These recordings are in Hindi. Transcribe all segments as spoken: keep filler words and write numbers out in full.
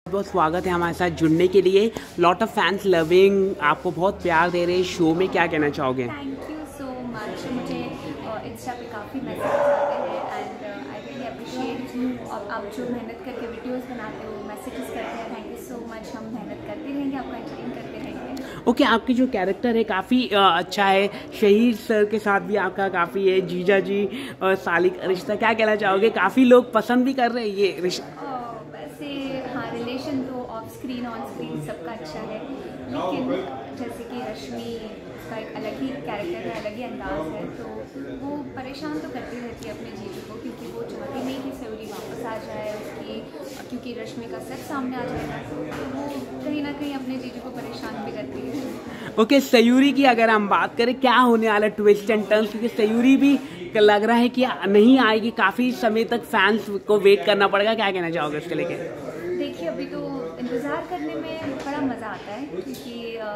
बहुत स्वागत है हमारे साथ जुड़ने के लिए। लॉट ऑफ फैंस लविंग आपको बहुत प्यार दे रहे हैं शो में, क्या कहना चाहोगे? Thank you so much. मुझे इंस्टा पे काफ़ी मैसेजेस आते हैं एंड आई रियली अप्रिशिएट। और आप जो मेहनत करके वीडियोस बनाते हो, मैसेजेस करते हैं, थैंक यू सो मच। हम मेहनत करते रहेंगे, आपको एंटरटेन करते रहेंगे। ओके okay, आपकी जो कैरेक्टर है काफ़ी अच्छा है। शहीद सर के साथ भी आपका काफ़ी है, जीजा जी और साली का रिश्ता, क्या कहना चाहोगे? काफ़ी लोग पसंद भी कर रहे हैं ये रिश्ता। वैसे हाँ, रिलेशन तो ऑफ स्क्रीन ऑन स्क्रीन सबका अच्छा है, लेकिन जैसे कि रश्मि का एक अलग ही कैरेक्टर है, अलग ही अंदाज है, तो वो परेशान तो करती रहती है अपने जीजू को, क्योंकि वो चाहती नहीं कि सयूरी वापस आ जाए उसकी, क्योंकि रश्मि का सच सामने आ जाएगा, तो वो कहीं ना कहीं अपने जीजू को परेशान भी करती है। ओके okay, सयूरी की अगर हम बात करें, क्या होने वाला ट्विस्ट एंड टर्न्स, क्योंकि सयूरी भी लग रहा है कि नहीं आएगी, काफ़ी समय तक फैंस को वेट करना पड़ेगा, क्या कहना चाहोगे इसके लेके? देखिए, अभी तो इंतज़ार करने में बड़ा मज़ा आता है, क्योंकि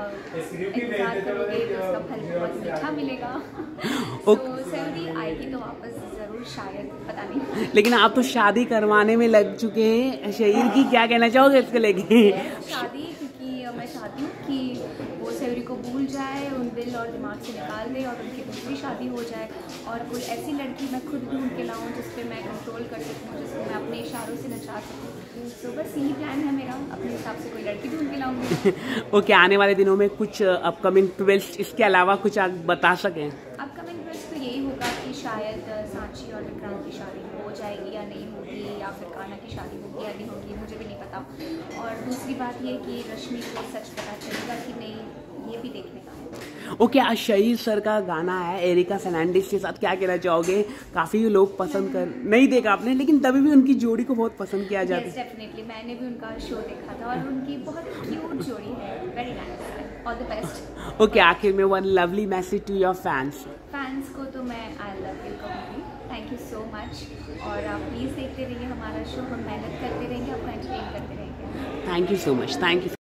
इंतज़ार करोगे तो उसका फल बहुत मीठा मिलेगा। तो सयूरी आएगी तो वापस ज़रूर, शायद, पता नहीं। लेकिन आप तो शादी करवाने में लग चुके हैं शहीद की, क्या कहना चाहोगे इसके लेके? शादी, क्योंकि मैं चाहती हूँ कि वो सयूरी को भूल जाए, उन दिल और दिमाग से निकाल दे और उनकी दूसरी शादी हो जाए, और कोई ऐसी लड़की मैं खुद ढूंढ के लाऊं जिस पे मैं कंट्रोल कर सकूं, जिसको मैं अपने इशारों से नचा सकूं। तो बस यही प्लान है मेरा, अपने हिसाब से कोई लड़की ढूंढ के लाऊंगी। ओके, आने वाले दिनों में कुछ अपकमिंग ट्विस्ट, इसके अलावा कुछ आप बता सकें? अपकमिंग ट्विस्ट तो यही होगा कि शायद सांची और विक्रांत की शादी हो जाएगी या नहीं होगी, या फिर कान्हा की शादी होगी या नहीं होगी, मुझे भी नहीं पता। और दूसरी बात ये कि रश्मि को सच पता चलेगा कि नहीं, ये भी देखने का है। ओके okay, आज शहीद सर का गाना है एरिका फर्नांडिस के साथ, क्या कहना चाहोगे? काफ़ी लोग पसंद कर नहीं देखा आपने, लेकिन तभी भी उनकी जोड़ी को बहुत पसंद किया जाता है। yes, डेफिनेटली, मैंने भी उनका शो देखा था और उनकी बहुत क्यूट जोड़ी है। Very nice, all the best. Okay, आखिर में one lovely message to your fans. Fans को तो मैं आई लव यू कहूँगी, थैंक यू सो मच। और आप प्लीज़ देखते रहिए हमारा शो, हम मेहनत करते रहेंगे, आपको एंटरटेन करते रहेंगे। Thank you so much, thank you.